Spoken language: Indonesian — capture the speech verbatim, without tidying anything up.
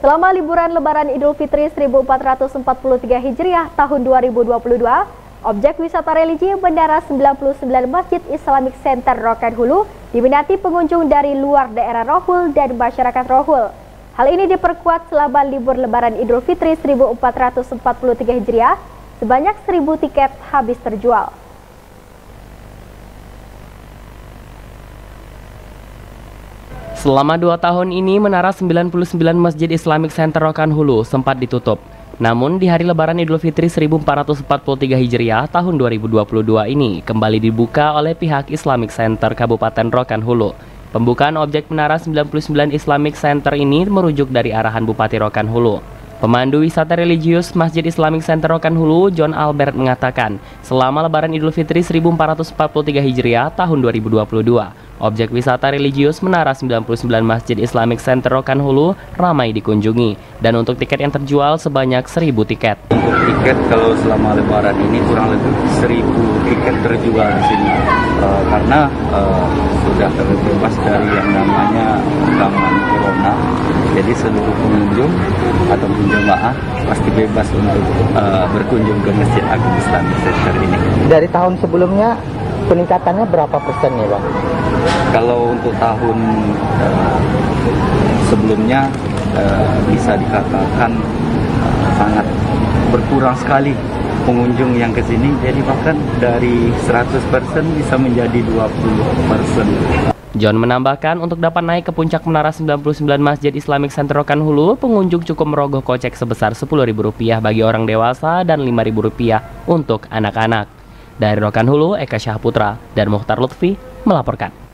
Selama liburan Lebaran Idul Fitri seribu empat ratus empat puluh tiga Hijriah tahun dua ribu dua puluh dua, objek wisata religi Bendara sembilan puluh sembilan Masjid Islamic Center Rokan Hulu diminati pengunjung dari luar daerah Rohul dan masyarakat Rohul. Hal ini diperkuat selama libur Lebaran Idul Fitri seribu empat ratus empat puluh tiga Hijriah, sebanyak seribu tiket habis terjual. Selama dua tahun ini, Menara sembilan puluh sembilan Masjid Islamic Center Rokan Hulu sempat ditutup. Namun, di hari Lebaran Idul Fitri seribu empat ratus empat puluh tiga Hijriah tahun dua ribu dua puluh dua ini kembali dibuka oleh pihak Islamic Center Kabupaten Rokan Hulu. Pembukaan objek Menara sembilan puluh sembilan Islamic Center ini merujuk dari arahan Bupati Rokan Hulu. Pemandu wisata religius Masjid Islamic Center Rokan Hulu, John Albert, mengatakan, selama Lebaran Idul Fitri seribu empat ratus empat puluh tiga Hijriah tahun dua ribu dua puluh dua, objek wisata religius Menara sembilan puluh sembilan Masjid Islamic Center Rokan Hulu ramai dikunjungi, dan untuk tiket yang terjual sebanyak seribu tiket. Untuk tiket kalau selama Lebaran ini kurang lebih seribu tiket terjual di sini, uh, karena uh, sudah terbebas dari yang namanya ancaman corona. Jadi seluruh pengunjung atau jemaah pasti bebas untuk uh, berkunjung ke Masjid Agung Islamic Center ini. Dari tahun sebelumnya peningkatannya berapa persen ya, Bang? Kalau untuk tahun uh, sebelumnya uh, bisa dikatakan uh, sangat berkurang sekali pengunjung yang ke sini. Jadi bahkan dari seratus persen bisa menjadi dua puluh persen. John menambahkan, untuk dapat naik ke puncak Menara sembilan puluh sembilan Masjid Islamic Center Rokan Hulu, pengunjung cukup merogoh kocek sebesar sepuluh ribu rupiah bagi orang dewasa dan lima ribu rupiah untuk anak-anak. Dari Rokan Hulu, Eka Syahputra dan Mukhtar Lutfi melaporkan.